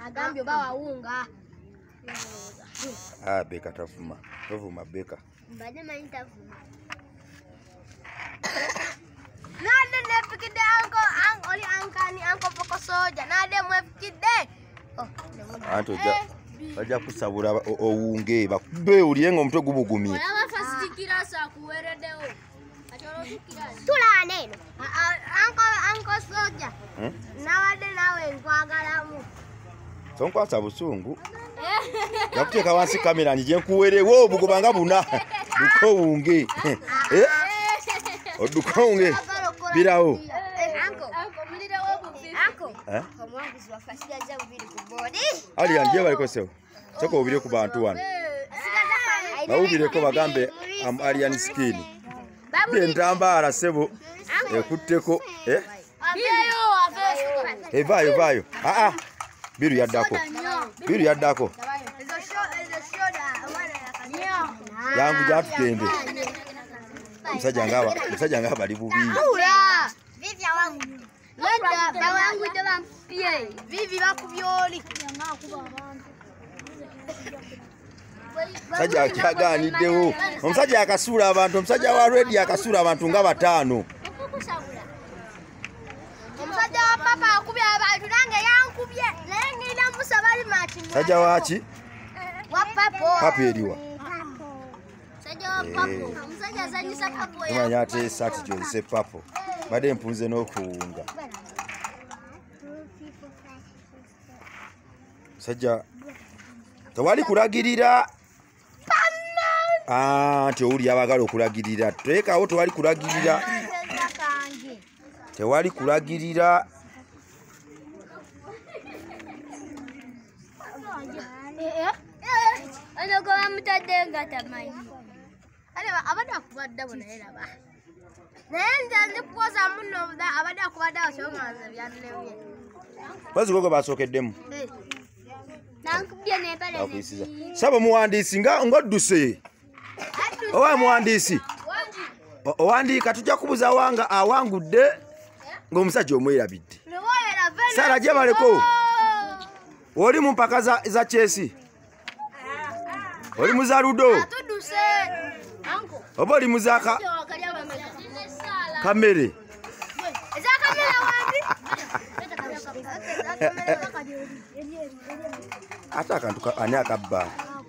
Agambye bawunga. Beka tavuma. Tavuma beka. Mbade manyi tavuma. Nade nepikide oli ankani anko poko soja. Nade mwepikide. Anto bajja kusabula owunge bakube uliyenga omutwe gubugumye. Olaba first kirasa kuweredewo. Atoro kirasa. Tula neno. Anko soja. Nawade nawe nkwagalamu. Sonkwasa busungu. Yakuteeka wansi kamera nje nkuwerewo obugubanga buna. Duko wunge. Oduko wunge. Birawo. Omwanguzi wafasiya za ubiri ku body. Ali yanje baliko sewo. Soko ubire ku bantu wano. Bawubire ko bagambe am alien skin. Bentambara sebo. Ekutteko. Evayo. Biru yaddako. Biru yaddako. Yangu jatugende. Musajja ngaba bali bubi. Vivi wangu. Lenda bawangu tebampie. Vivi bakubyoli. Musajja akyaganiddewo. Omusajja akasuula abantu, omusajja wa radio akasuula abantu nga batano. Omusajja wa papa akubye abantu nange yankubye. Nange ina musabali mati. Musajja wachi? Wa papo. Papo eriwa. Musajja wa papo. Musajja azanyisa papo ya. Manya ate sati gyozise papo. Bade mpunze n'okuwunga. Musajja tewali kulagirira. Nti owuli abagala okulagirira. Teekawo tewali kulagirira. Tewali kulagirira. Ano kwa mutadde nga tamanyi. Abadde akubadde bona era ba. Nenda ndikukoza muno abadde akubadde asomanza byannemye. Bazi gogo basookeddemu. Nankubye n'empale. Akuyisiza. Saba muwandiisi ng'odduse. Owa muwandiisi. Owandiika tujja kubuza wanga awangudde ng'omusajja omwerabidde. Sara gye baleko. Oli mu mpaka za Chelsea. Oli muzaludo. Oba oli muzaka kamere. Eza kamera wandi. Ata akantu ani akabba.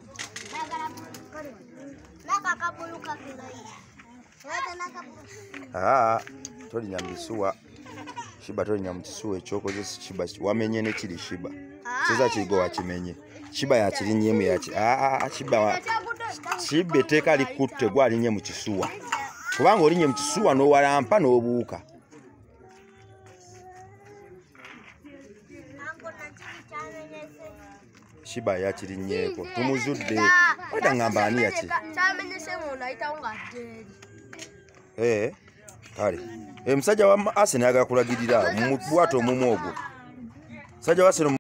Toli nyambisuwa. Shiba toli nyamukisuwa ekyokoze shiba wamenye ne kiri shiba. Seza kigo wakimenye. Shiba ya kirinyemu ya shiba eteeka likutte gwalinye mu kisuwa. Kubanga olinye mu kisuwa n'owalampa n'obuuka. Shiba ya kirinyeeko. Tumuzudde. Wada ngamba ani yaki? Kale. Musajja wa Arsenal yaga kulagirira mu bwato omumwogo. Musajja wa Arsenal